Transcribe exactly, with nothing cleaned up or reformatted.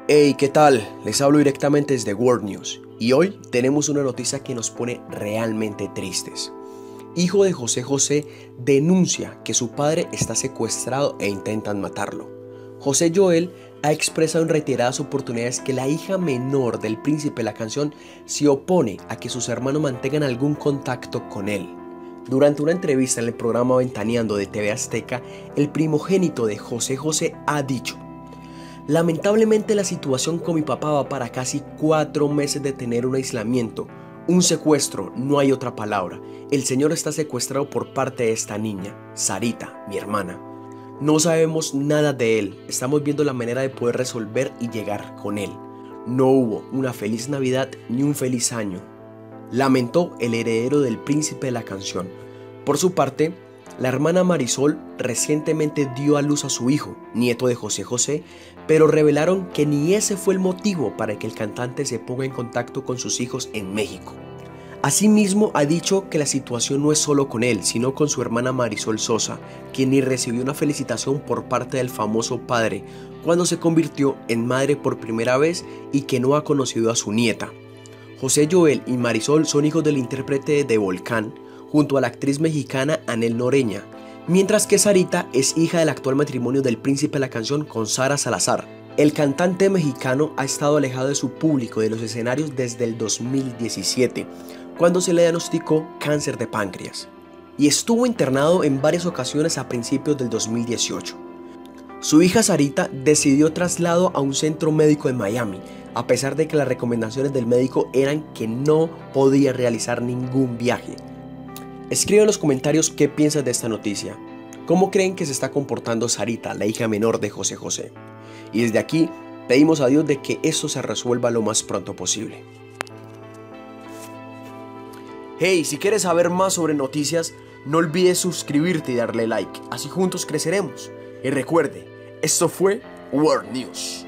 Hey, ¿qué tal? Les hablo directamente desde World News y hoy tenemos una noticia que nos pone realmente tristes. Hijo de José José denuncia que su padre está secuestrado e intentan matarlo. José Joel ha expresado en reiteradas oportunidades que la hija menor del príncipe de la canción se opone a que sus hermanos mantengan algún contacto con él. Durante una entrevista en el programa Ventaneando de T V Azteca, el primogénito de José José ha dicho: lamentablemente la situación con mi papá va para casi cuatro meses de tener un aislamiento, un secuestro, no hay otra palabra. El señor está secuestrado por parte de esta niña, Sarita, mi hermana. No sabemos nada de él, estamos viendo la manera de poder resolver y llegar con él. No hubo una feliz Navidad ni un feliz año, lamentó el heredero del príncipe de la canción. Por su parte, la hermana Marisol recientemente dio a luz a su hijo, nieto de José José, pero revelaron que ni ese fue el motivo para que el cantante se ponga en contacto con sus hijos en México. Asimismo, ha dicho que la situación no es solo con él, sino con su hermana Marisol Sosa, quien ni recibió una felicitación por parte del famoso padre cuando se convirtió en madre por primera vez y que no ha conocido a su nieta. José Joel y Marisol son hijos del intérprete de Volcán, junto a la actriz mexicana Anel Noreña, mientras que Sarita es hija del actual matrimonio del príncipe de la canción con Sara Salazar. El cantante mexicano ha estado alejado de su público de los escenarios desde el dos mil diecisiete, cuando se le diagnosticó cáncer de páncreas, y estuvo internado en varias ocasiones a principios del dos mil dieciocho. Su hija Sarita decidió traslado a un centro médico en Miami, a pesar de que las recomendaciones del médico eran que no podía realizar ningún viaje. Escribe en los comentarios qué piensas de esta noticia. ¿Cómo creen que se está comportando Sarita, la hija menor de José José? Y desde aquí pedimos a Dios de que esto se resuelva lo más pronto posible. Hey, si quieres saber más sobre noticias, no olvides suscribirte y darle like, así juntos creceremos. Y recuerde, esto fue World News.